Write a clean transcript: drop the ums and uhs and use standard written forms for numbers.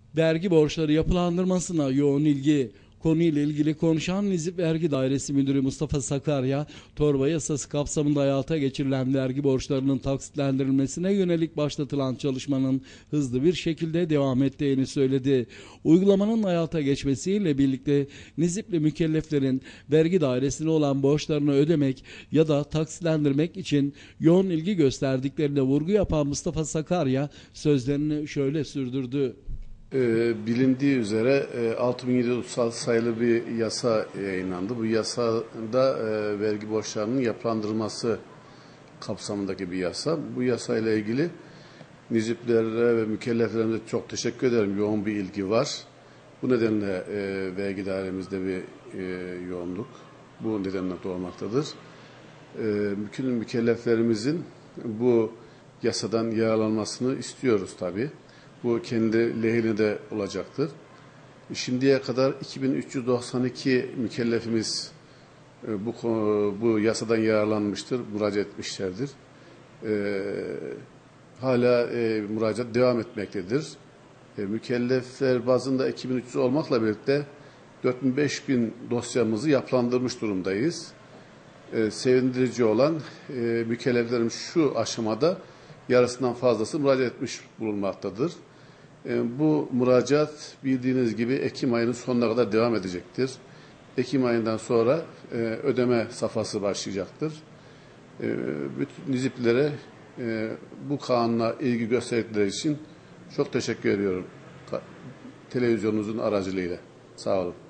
Vergi borçları yapılandırmasına yoğun ilgi. Konuyla ilgili konuşan Nizip Vergi Dairesi Müdürü Mustafa Sakarya, torba yasası kapsamında hayata geçirilen vergi borçlarının taksitlendirilmesine yönelik başlatılan çalışmanın hızlı bir şekilde devam ettiğini söyledi. Uygulamanın hayata geçmesiyle birlikte Nizipli mükelleflerin vergi dairesine olan borçlarını ödemek ya da taksitlendirmek için yoğun ilgi gösterdiklerine vurgu yapan Mustafa Sakarya sözlerini şöyle sürdürdü. Bilindiği üzere 6736 sayılı bir yasa yayınlandı. Bu yasada vergi borçlarının yapılandırılması kapsamındaki bir yasa. Bu yasayla ilgili niziplere ve mükelleflerimize çok teşekkür ederim. Yoğun bir ilgi var. Bu nedenle vergi dairemizde bir yoğunluk bu nedenle doğmaktadır. Bütün mükelleflerimizin bu yasadan yararlanmasını istiyoruz tabii. Bu kendi lehine de olacaktır. Şimdiye kadar 2392 mükellefimiz bu yasadan yararlanmıştır, müracaat etmişlerdir. Hala müracaat devam etmektedir. Mükellefler bazında 2300 olmakla birlikte 4000-5000 dosyamızı yapılandırmış durumdayız. Sevindirici olan mükelleflerim şu aşamada yarısından fazlası müracaat etmiş bulunmaktadır. Bu müracaat bildiğiniz gibi Ekim ayının sonuna kadar devam edecektir. Ekim ayından sonra ödeme safhası başlayacaktır. Bütün niziplilere bu kanuna ilgi gösterdikleri için çok teşekkür ediyorum. Televizyonunuzun aracılığıyla. Sağ olun.